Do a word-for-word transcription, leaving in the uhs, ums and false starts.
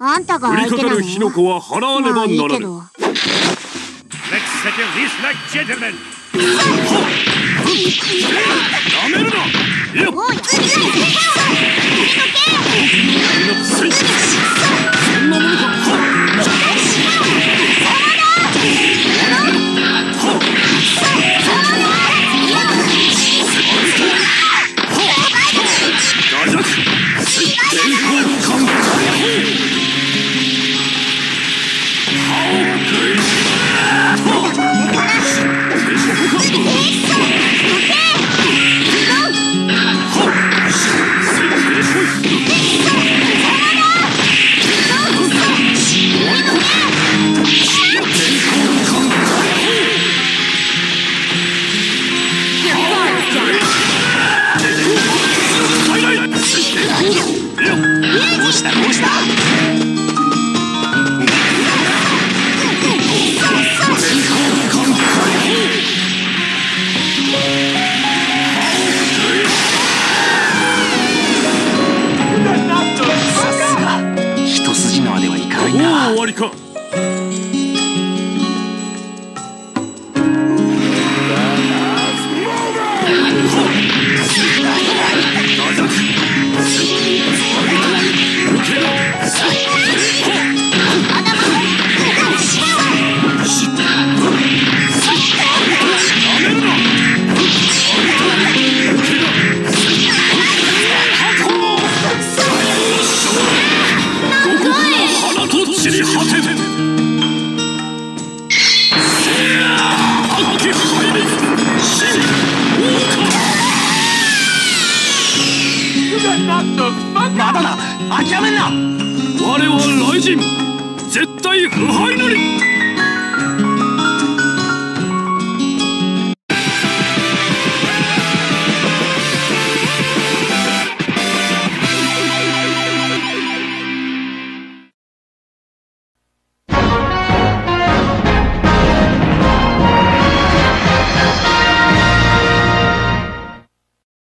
あんたが降り相手なの？ かかる火の粉は払わねばならぬ。 まあいいけど。 Let's settle this like gentlemen. やめるな。いや。 おい、手をそんなものか。 どうしたどうした。さすが一筋縄ではいかないな。 もう終わりか。 まだだ、諦めんな。 我は雷神、絶対不敗なり。